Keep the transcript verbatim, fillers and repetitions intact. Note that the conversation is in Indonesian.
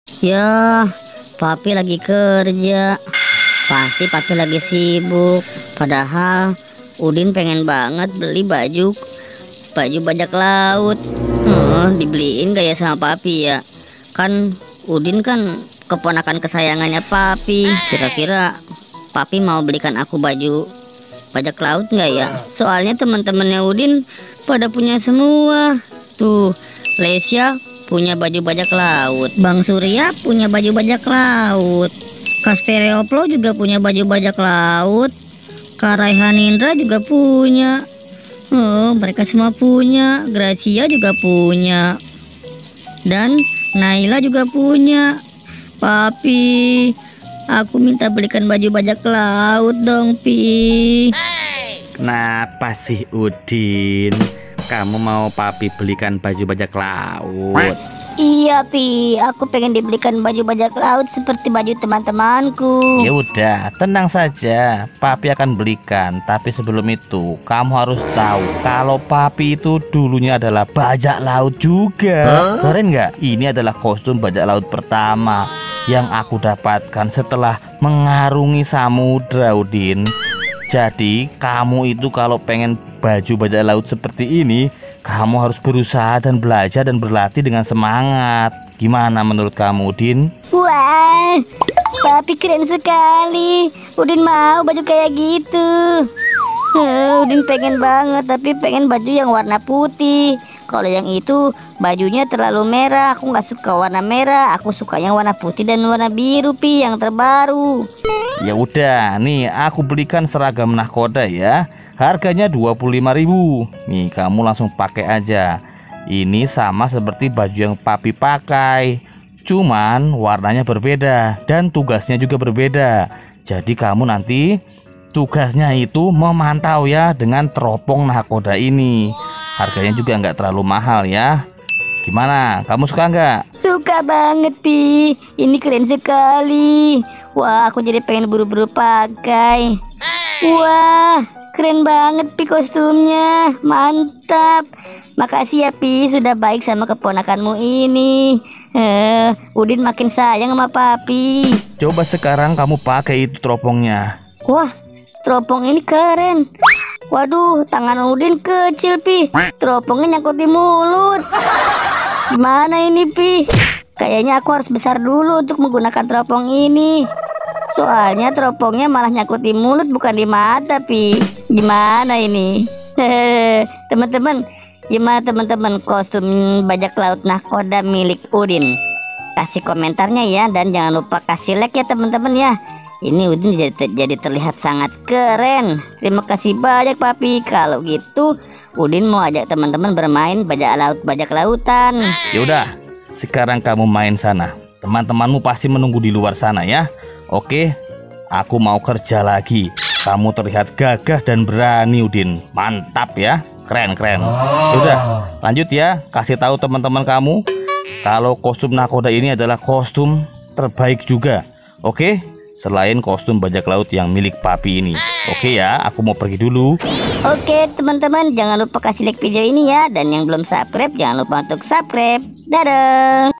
Ya, papi lagi kerja. Pasti papi lagi sibuk. Padahal Udin pengen banget beli baju baju bajak laut. Hmm, dibeliin gak ya sama papi ya? Kan Udin kan keponakan kesayangannya papi. Kira-kira papi mau belikan aku baju bajak laut nggak ya? Soalnya teman-temannya Udin pada punya semua. Tuh, Lesya punya baju bajak laut, Bang Surya punya baju bajak laut, Kastereoplo juga punya baju bajak laut, Kak Raihan Indra juga punya. Oh, mereka semua punya. Gracia juga punya. Dan Naila juga punya. Papi, aku minta belikan baju bajak laut dong, Pi. Kenapa sih Udin? Kamu mau papi belikan baju bajak laut? Iya, Pi, aku pengen dibelikan baju bajak laut seperti baju teman-temanku. Ya udah, tenang saja. Papi akan belikan. Tapi sebelum itu, kamu harus tahu kalau papi itu dulunya adalah bajak laut juga. Huh? Keren nggak? Ini adalah kostum bajak laut pertama yang aku dapatkan setelah mengarungi samudra, Udin. Jadi kamu itu kalau pengen baju bajak laut seperti ini, kamu harus berusaha dan belajar dan berlatih dengan semangat. Gimana menurut kamu, Udin? Wah, papi keren sekali. Udin mau baju kayak gitu. Uh, Udin pengen banget, tapi pengen baju yang warna putih. Kalau yang itu bajunya terlalu merah. Aku nggak suka warna merah. Aku suka yang warna putih dan warna biru, Pi, yang terbaru. Ya udah, nih aku belikan seragam nahkoda ya. Harganya dua puluh lima ribu. Nih kamu langsung pakai aja. Ini sama seperti baju yang papi pakai, cuman warnanya berbeda dan tugasnya juga berbeda. Jadi kamu nanti tugasnya itu memantau ya dengan teropong nahkoda ini. Harganya juga nggak terlalu mahal ya. Gimana? Kamu suka nggak? Suka banget, Pi. Ini keren sekali. Wah, aku jadi pengen buru-buru pakai. Wah, keren banget, Pi, kostumnya. Mantap. Makasih ya, Pi, sudah baik sama keponakanmu ini. Eh, Udin makin sayang sama papi. Coba sekarang kamu pakai itu teropongnya. Wah, teropong ini keren. Waduh, tangan Udin kecil, Pi. Teropongnya nyangkut di mulut. Gimana ini, Pi? Kayaknya aku harus besar dulu untuk menggunakan teropong ini. Soalnya teropongnya malah nyangkut di mulut bukan di mata, Pi. Gimana ini? Hehehe, teman-teman, gimana teman-teman kostum bajak laut nahkoda milik Udin? Kasih komentarnya ya, dan jangan lupa kasih like ya teman-teman ya. Ini Udin jadi, jadi terlihat sangat keren. Terima kasih banyak, Papi. Kalau gitu Udin mau ajak teman-teman bermain bajak laut bajak lautan. Ya udah, sekarang kamu main sana. Teman-temanmu pasti menunggu di luar sana ya. Oke, aku mau kerja lagi. Kamu terlihat gagah dan berani, Udin. Mantap ya. Keren, keren. Ya udah, lanjut ya. Kasih tahu teman-teman kamu kalau kostum nahkoda ini adalah kostum terbaik juga. Oke? Selain kostum bajak laut yang milik papi ini. Oke ya, aku mau pergi dulu. Oke teman-teman, jangan lupa kasih like video ini ya. Dan yang belum subscribe, jangan lupa untuk subscribe. Dadah.